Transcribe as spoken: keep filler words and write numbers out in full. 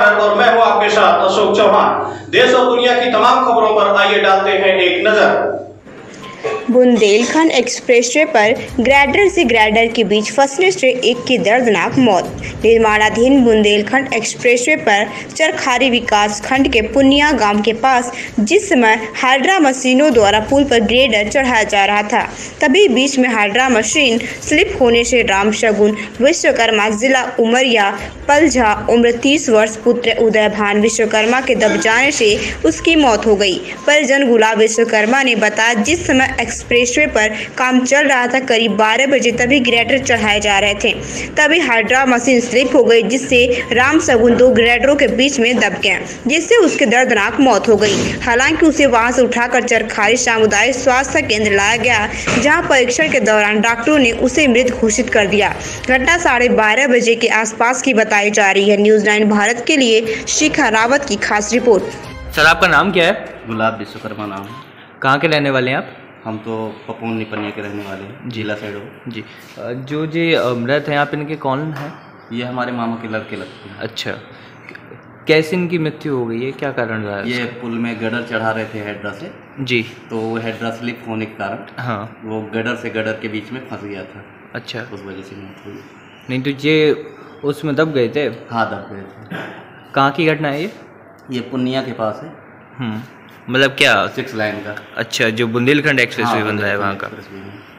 भारत और मैं हूं आपके साथ अशोक चौहान। देश और दुनिया की तमाम खबरों पर आइए डालते हैं एक नजर। बुंदेलखंड एक्सप्रेसवे पर ग्राइडर से ग्राइडर के बीच फंसने से एक की दर्दनाक मौत। निर्माणाधीन बुंदेलखंड एक्सप्रेसवे पर चरखारी विकास खंड के पुनिया गांव के पास जिस समय हाइड्रा मशीनों द्वारा पुल पर ग्रेडर चढ़ाया जा रहा था, तभी बीच में हाइड्रा मशीन स्लिप होने से राम शगुन विश्वकर्मा, जिला उमरिया पलझा, उम्र तीस वर्ष, पुत्र उदय भान विश्वकर्मा के दब जाने से उसकी मौत हो गई। परिजन गुलाब विश्वकर्मा ने बताया, जिस समय एक्सप्रेसवे पर काम चल रहा था, करीब बारह बजे तभी ग्रेडर चढ़ाए जा रहे थे, तभी हाइड्रा मशीन स्लिप हो गई, जिससे राम शगुन दो ग्रेडरों के बीच में दब गया, जिससे उसकी दर्दनाक मौत हो गई। हालांकि उसे वहां से उठाकर चरखारी सामुदायिक स्वास्थ्य केंद्र लाया गया, जहां परीक्षण के दौरान डॉक्टरों ने उसे मृत घोषित कर दिया। घटना साढ़े बारह बजे के आसपास की बताई जा रही है। न्यूज नाइन भारत के लिए शिखा रावत की खास रिपोर्ट। सर, आपका नाम क्या है? गुलाब विश्वकर्मा नाम है। कहाँ के रहने वाले हैं आप? हम तो पपून निपनिया के रहने वाले हैं, जिला साइड हो। जी, जो जी मृत हैं आप, इनके कौन है? ये हमारे मामा के लड़के लगते हैं। अच्छा, कैसे इनकी मृत्यु हो गई है, क्या कारण रहा है? ये पुल में गडर चढ़ा रहे थे हेड्रा से जी, तो वो हेड्रा स्लिप होने के कारण हाँ वो गडर से गडर के बीच में फंस गया था। अच्छा, उस वजह से मौत हुई। नहीं तो ये उसमें दब गए थे? हाँ, दब गए थे। कहाँ की घटना है ये? ये पुनिया के पास है। हम्म मतलब क्या? सिक्स लाइन का। अच्छा, जो बुंदेलखंड एक्सप्रेसवे हाँ, बन रहा है वहाँ का। एक्सप्रेसवे में।